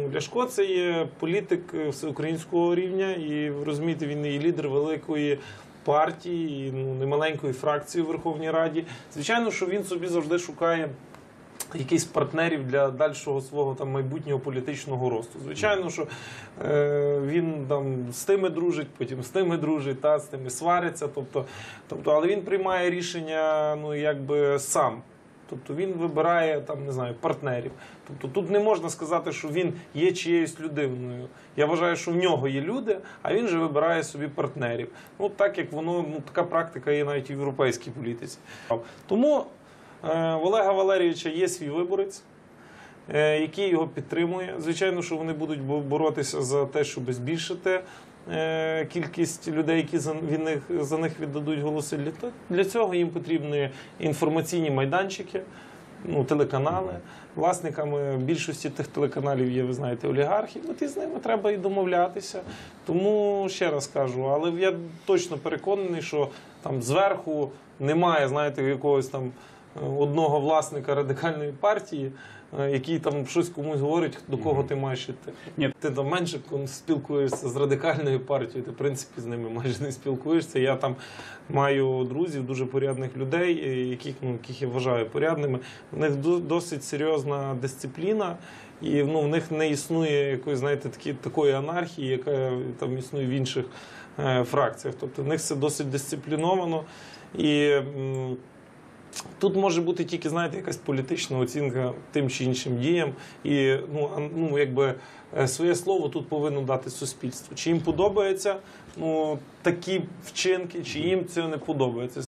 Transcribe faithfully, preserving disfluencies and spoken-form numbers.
Ляшко – це є політик всеукраїнського рівня, і, розумієте, він і лідер великої партії, і ну, немаленької фракції у Верховній Раді. Звичайно, що він собі завжди шукає якісь партнерів для дальшого свого там майбутнього політичного росту. Звичайно, що е, він там з тими дружить, потім з тими дружить, та, з тими свариться, тобто, тобто, але він приймає рішення, ну, якби сам. Тобто він вибирає там, не знаю, партнерів. Тобто тут не можна сказати, що він є чиєюсь людиною. Я вважаю, що в нього є люди, а він же вибирає собі партнерів. Ну так як воно, ну така практика є навіть в європейській політиці. Тому е, в Олега Валерійовича є свій виборець, е, який його підтримує. Звичайно, що вони будуть боротися за те, щоб збільшити е, кількість людей, які за, він них, за них віддадуть голоси. Для, для цього їм потрібні інформаційні майданчики, ну, телеканали. Власниками більшості тих телеканалів є, ви знаєте, олігархи. От і з ними треба і домовлятися. Тому, ще раз кажу, але я точно переконаний, що там зверху немає, знаєте, якогось там одного власника радикальної партії, який там щось комусь говорить, до кого ти маєш йти. Ні. Ти там менше спілкуєшся з радикальною партією, ти в принципі з ними майже не спілкуєшся. Я там маю друзів, дуже порядних людей, яких, ну, яких я вважаю порядними. В них досить серйозна дисципліна, і ну, в них не існує якоїсь, знаєте, такі, такої анархії, яка там існує в інших е, фракціях. Тобто в них все досить дисципліновано. І тут може бути тільки, знаєте, якась політична оцінка тим чи іншим діям. І ну, ну, якби, своє слово тут повинно дати суспільство. Чи їм подобаються ну, такі вчинки, чи їм це не подобається.